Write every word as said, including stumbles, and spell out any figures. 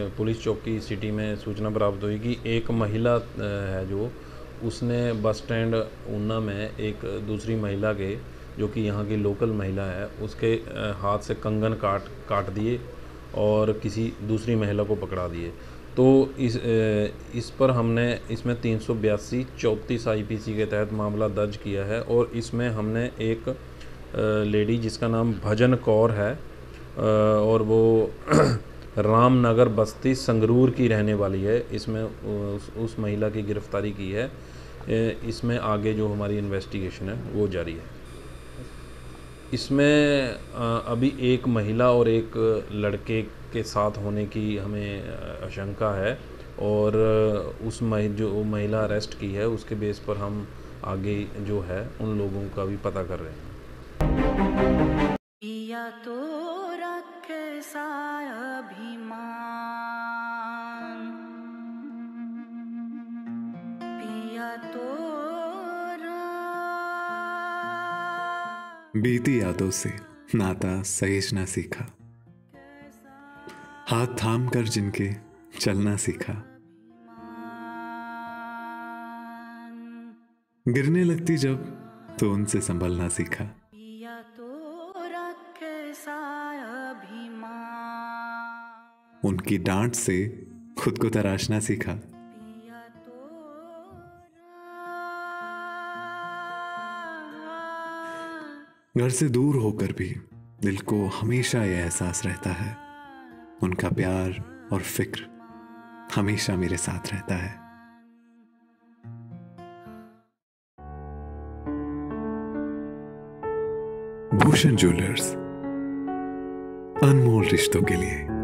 Police चौकी city में सूचना प्राप्त हुई कि एक महिला है जो उसने बस स्टैंड ऊना में एक दूसरी महिला के, जो कि यहाँ की लोकल महिला है, उसके हाथ से कंगन काट काट दिए और किसी दूसरी महिला को पकड़ा दिए। तो इस इस पर हमने इसमें तीन सौ बयासी चौंतीस आईपीसी के तहत मामला दर्ज किया है और इसमें हमने एक लेडी जिसका नाम भजन कौर है और वो रामनगर बस्ती संगरूर की रहने वाली है, इसमें उस, उस महिला की गिरफ्तारी की है। इसमें आगे जो हमारी इन्वेस्टिगेशन है वो जारी है। इसमें अभी एक महिला और एक लड़के के साथ होने की हमें आशंका है और उस महि जो महिला अरेस्ट की है उसके बेस पर हम आगे जो है उन लोगों का भी पता कर रहे हैं। पिया तो कैसा अभिमान, पिया तो बीती यादों से नाता सहेजना सीखा, हाथ थाम कर जिनके चलना सीखा, गिरने लगती जब तो उनसे संभलना सीखा। उनकी डांट से खुद को तराशना सीखा। घर से दूर होकर भी दिल को हमेशा यह एहसास रहता है, उनका प्यार और फिक्र हमेशा मेरे साथ रहता है। भूषण ज्वेलर्स, अनमोल रिश्तों के लिए।